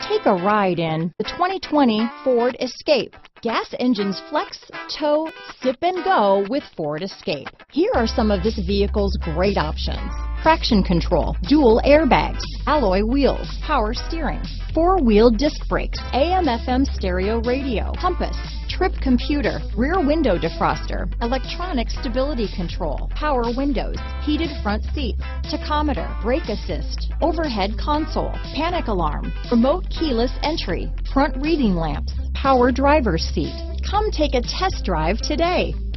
Take a ride in the 2020 Ford Escape. Gas engines flex, tow, sip and go with Ford Escape. Here are some of this vehicle's great options: traction control, dual airbags, alloy wheels, power steering, four-wheel disc brakes, AM/FM stereo radio, compass, trip computer, rear window defroster, electronic stability control, power windows, heated front seats, tachometer, brake assist, overhead console, panic alarm, remote keyless entry, front reading lamps, power driver's seat. Come take a test drive today.